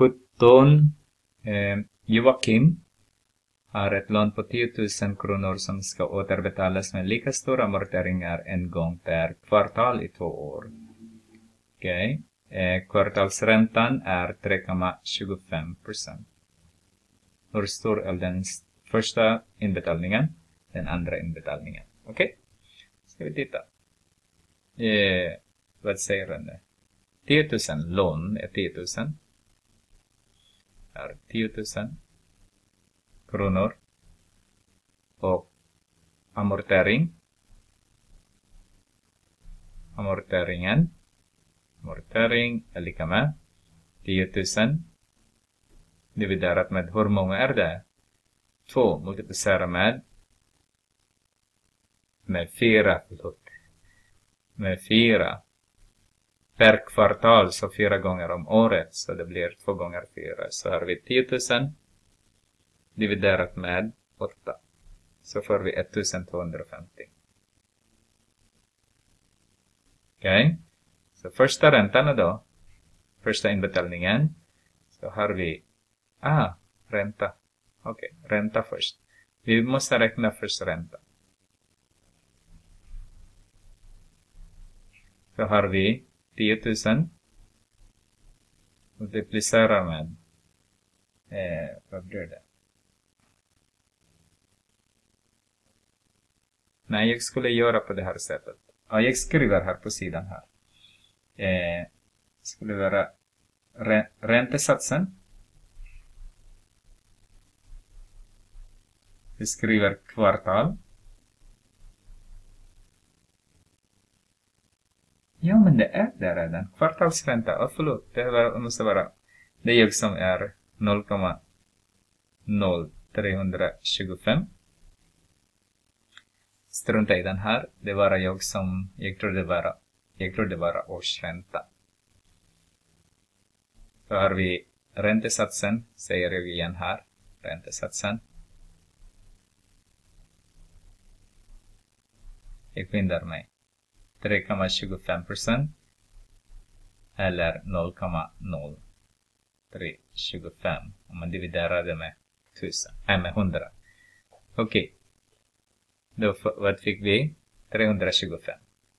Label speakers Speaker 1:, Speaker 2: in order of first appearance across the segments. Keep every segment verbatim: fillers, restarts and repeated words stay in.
Speaker 1: sjutton. Eh, Joakim har ett lån på tio tusen kronor som ska återbetalas med lika stora amorteringar en gång per kvartal i två år. Okej. Okay. Eh, kvartalsräntan är tre komma tjugofem procent. Hur stor är den första inbetalningen? Den andra inbetalningen. Okej. Okay. Ska vi titta. Eh, vad säger den nu? tio tusen lån är tio tusen. Är tio tusen kronor. Och amortering. Amorteringen. Amortering är lika med tio tusen. Dividerat med hur många är det? två multiplicerat med med fyra. Med fyra. Per kvartal, så fyra gånger om året. Så det blir två gånger fyra. Så har vi tio tusen dividerat med åtta. Så får vi ettusentvåhundrafemtio. Okej. Okay. Så första räntan då. Första inbetalningen. Så har vi. Ah, ränta. Okej, okay. Ränta först. Vi måste räkna först ränta. Så har vi tio tusen. Multiplicerar med. Eh, vad blir det? Nej, jag skulle göra på det här sättet. Ja, jag skriver här på sidan här. Eh, skulle vara rä räntesatsen. Vi skriver kvartal. Ja, men det är det redan. Kvartalsränta. Oh, förlåt. Det var, måste vara det jag som är noll komma noll tre tjugofem. Strunta i den här. Det var jag som, jag tror det var, jag tror det var årsränta. Så har vi räntesatsen, säger jag igen här. Räntesatsen. Jag skyndar mig. tre komma tjugofem procent. Eller noll komma noll tre tjugofem. Om man dividerar det med tusen. Nej, med hundra. Okej. Okay. Då vad fick vi? trehundratjugofem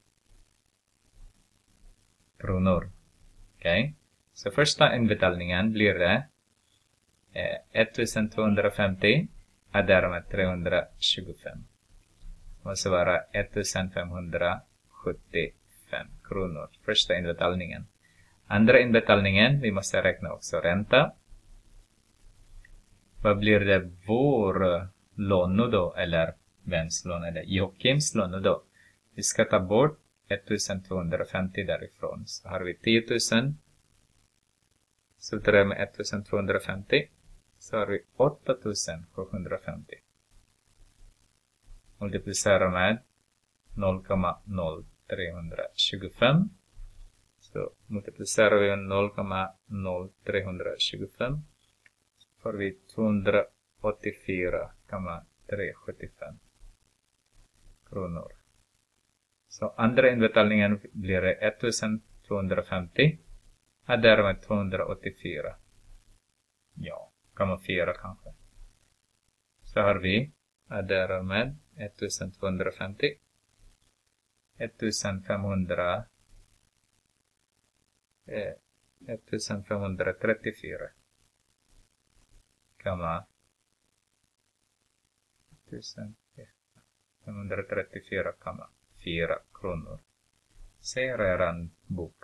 Speaker 1: kronor. Okej. Okay. Så första inbetalningen blir det eh, ettusentvåhundrafemtio. Och därmed trehundratjugofem. Och så vara ettusenfemhundrasjuttiofem kronor. Första inbetalningen. Andra inbetalningen. Vi måste räkna också ränta. Vad blir det? Vår lån då? Eller vems lån är det? Joakims lån då. Vi ska ta bort ettusentvåhundrafemtio därifrån. Så har vi tio tusen. Så tar jag med ettusentvåhundrafemtio. Så har vi åtta tusen sjuhundrafemtio. Multiplicera med noll komma noll tre tjugofem. Så multiplicerar vi med noll komma noll tre tjugofem. Så får vi tvåhundraåttiofyra komma tre sjuttiofem kronor. Så andra inbetalningen blir det ettusentvåhundrafemtio. Och därmed tvåhundraåttiofyra. Ja, komma fyra kanske. Så har vi. Och därmed ettusentvåhundrafemtio. ettusenfemhundra. Eh, ettusenfemhundratrettiofyra. Komma. ettusenfemhundratrettiofyra komma fyra kronor. Ser eran bok.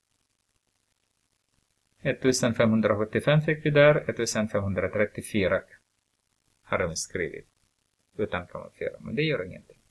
Speaker 1: ettusenfemhundrasjuttiofem fick vi där. ettusenfemhundratrettiofyra har de skrivit. Utan komma fyra. Men det gör ingenting.